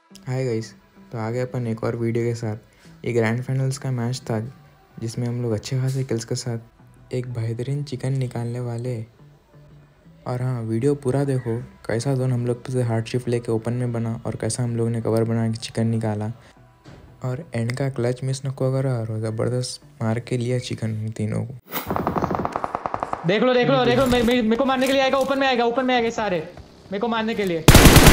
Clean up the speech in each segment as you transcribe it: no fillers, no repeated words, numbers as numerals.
Hi guys. तो आ गए अपन एक और वीडियो के साथ। ये ग्रैंड फाइनल्स का मैच था जिसमें हम लोग अच्छे खासे किल्स के साथ एक बेहतरीन चिकन निकालने वाले। और हाँ, वीडियो पूरा देखो कैसा जोन हम लोग से हार्ड शिफ्ट लेके ओपन में बना और कैसा हम लोग ने कवर बना के चिकन निकाला। और एंड का क्लच मिस नको करा और ज़बरदस्त मार के लिया चिकन तीनों को। देख लो मेरे को मारने के लिए आएगा। ओपन में आएगा सारे मेरे को मारने के लिए।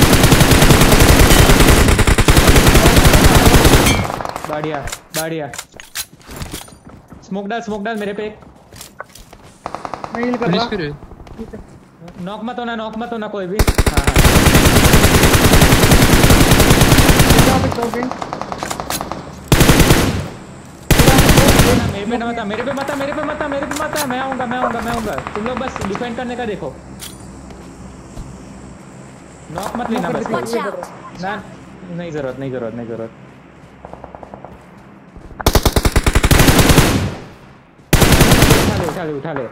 बढ़िया स्मोक डाल मेरे पे। मैं हील कर रहा। नॉक मत होना कोई भी। मेरे पे मत। मैं आऊंगा। तुम लोग बस डिफेंड करने का देखो। नॉक मत लेना बस। ना नहीं जरूरत। उठा ले।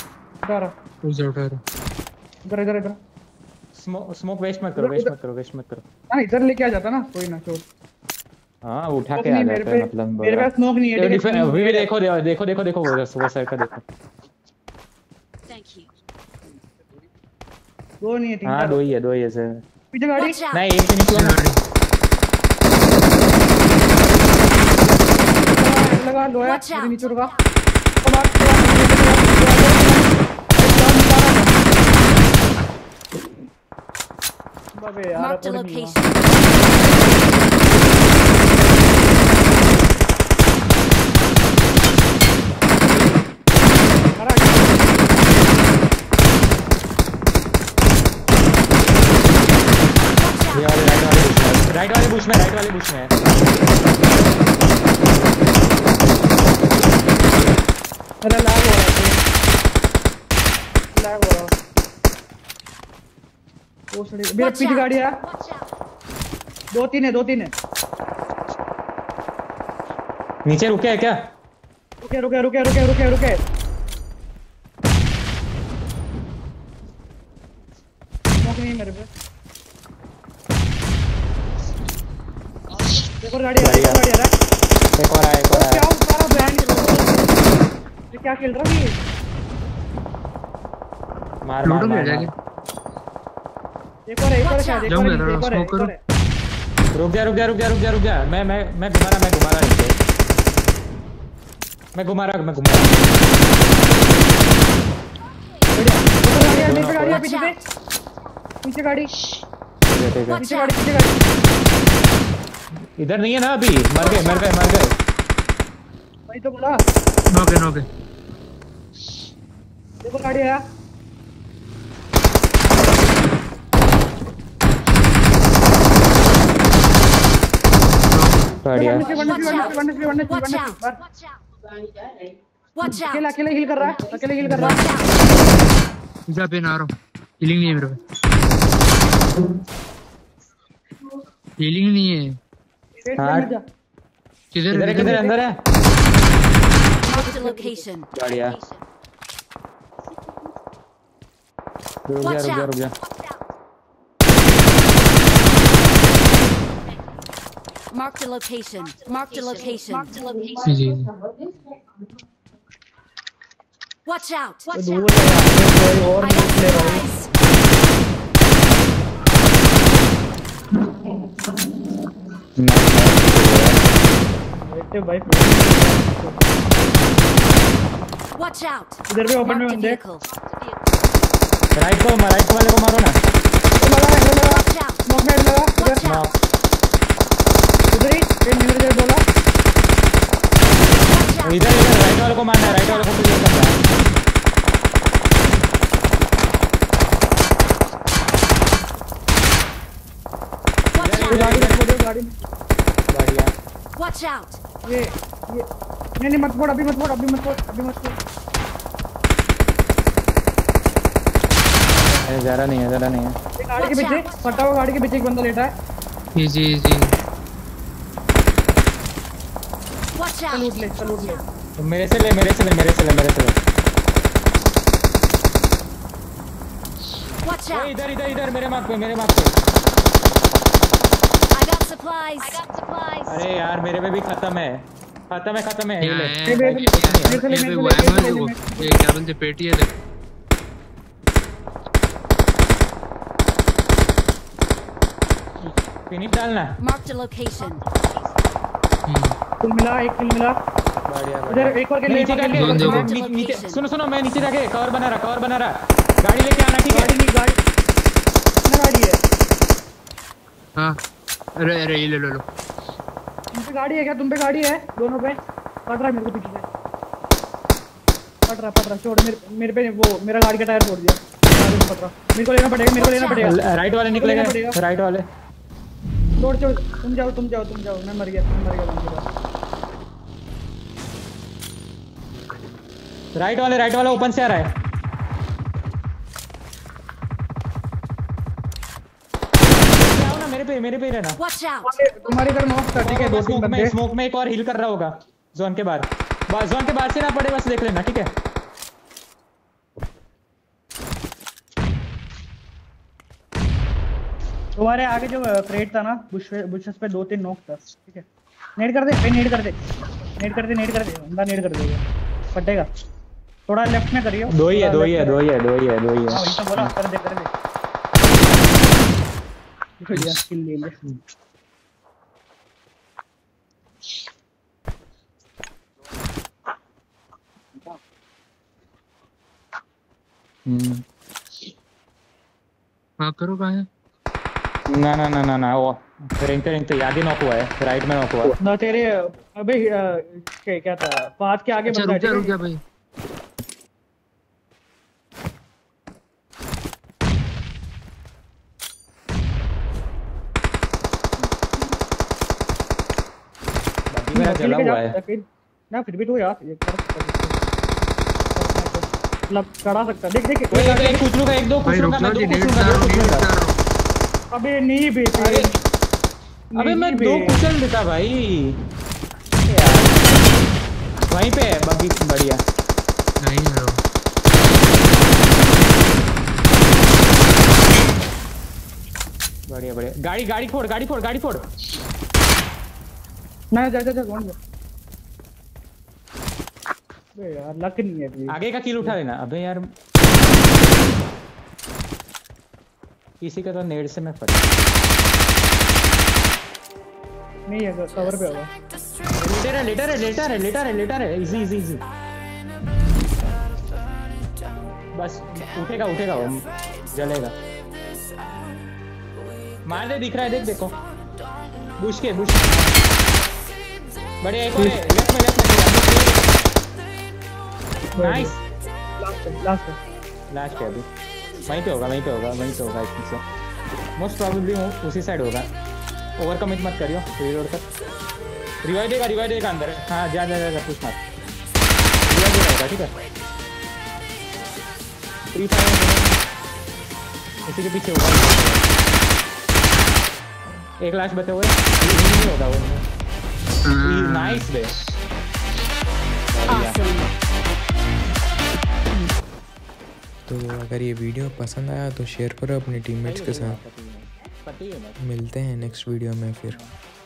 इधर स्मोक वेस्ट मत करो। हाँ, इधर लेके आ जाता ना कोई ना चोर। हाँ, उठा के आ जाता है मतलब। मेरे पास स्मोक नहीं है। अभी भी देखो वो साइड का देखो। दो नहीं है, तीन। हाँ, दो ही है सर। पीछे गाड़ी नहीं, एक नीचे लगा लो है। नीचे रुका। Marked a location. राइट वाले बुश में है। अरे लैग हो रहा। वो सड़ी मेरे पीछे गाड़ी है। दो तीन है। नीचे रुके है क्या? रुके। स्मोक नहीं मेरे पे। देखो गाड़ी आ रहा है। एक और आया। क्या सारा बैंड ये क्या खेल रहा है ये? मार। एक और शायद। रुक जा। मैं घुमा रहा नीचे। मैं घुमा रहा। बढ़िया। पीछे गाड़ी। इधर नहीं है ना अभी। मर गए। वही तो बोला। नोके देखो गाड़ी है। बढ़िया। अकेले हील कर रहा है। जा पे ना आ रहा हूँ। हीलिंग नहीं है मेरे पे। किधर अंदर है। बढ़िया। रुक जा। Marked a location. Ji. Watch out. और नहीं ले रहा है। भाई Watch out. इधर भी ओपन में बंदे। राइट वाले को मारो ना। लगा। स्मोक में लगा। उधर ही मेरे बोला। इधर राइट वाले को मारना है। राइट वाले को क्लियर करना है। गाड़ी। बढ़िया। Watch out. ये नहीं मत फोड़। अभी मत फोड़। ज़रा नहीं है। गाड़ी के पीछे फटा हुआ। गाड़ी के पीछे एक बंदा लेटा है। जी। चल लूट ले। मेरे से ले। इधर मेरे मार्क पे। supplies. I got supplies. अरे यार मेरे पे भी खत्म है ये ले। ये क्या बोलते पेटी है देख। फिनिश डालना। Marked a location. किल मिला, एक किल मिला। बढ़िया इधर एक और किल नीचे जाके नीचे सुनो मैं नीचे जाके कवर बना रहा गाड़ी लेके आना ठीक है। गाड़ी कितना गाड़ी है? हाँ अरे ये ले लो। तुम पे गाड़ी है क्या? तुम पे गाड़ी है? दोनों पे पड़ रहा है मेरे को पीछे से। पड़ रहा छोड़ मेरे पे वो मेरा गाड़ी का टायर तोड़ दिया। पड़ रहा मेरे को लेना पड़ेगा। राइट वाले निकलेगा राइट वाले। छोड़ तुम जाओ मैं मर गया राइट वाला ओपन से आ रहा है। आओ ना मेरे पे रहना। Watch out. तुम्हारी इधर नॉक कर ठीक है। दो तीन बंदे स्मोक में एक और हील कर रहा होगा जोन के बाहर से ना पड़े बस देख लेना ठीक है। तुम्हारे आगे जो क्रेट था ना बुशेस पे 2-3 नॉक था ठीक है। नेड कर दे बंदा नेड कर दे फटेगा। थोड़ा लेफ्ट में करियो। दो ही है। हां वही तो बोला कर दे बढ़िया किल ले ले। हाँ करो कहाँ है? ना वो रेंगते याद ही नॉक हुआ है। राइट में नॉक हुआ ना तेरे अबे क्या था पाथ के आगे बंदा रुक जा भाई। मेरा जला हुआ है ना फिर भी तो यार ये कर सकता मतलब चढ़ा सकता। देख एक कुचलू का एक दो कुचलू का अबे नहीं बेटे अबे मैं दो कुचल देता भाई वहीं पे है बाकी बढ़िया नहीं है। बढ़िया गाड़ी फोड़ ना जा कौन है? अबे यार लक नहीं है प्लीज। आगे का किल उठा लेना। अबे यार किसी का तो नेड से मैं फट नहीं है कवर पे होगा। लेटर है इजी बस उठेगा वो जलेगा। मार दे दिख रहा है देखो बुश बढ़िया एक और है लेफ्ट में नाइस लास्ट है अभी वहीं पे होगा मोस्ट प्रोबेबली उसी साइड होगा। ओवर कमिट मत करियो रीलोड तक। रिवाइव देगा अंदर। हाँ जा पुश मत रिवाइव देगा ठीक है। फ्री फायर इसी के पीछे होगा। एक लास्ट बचे हुए नहीं होगा वो। नाइस बे तो अगर ये वीडियो पसंद आया तो शेयर करो अपने टीममेट्स के साथ। मिलते हैं नेक्स्ट वीडियो में फिर।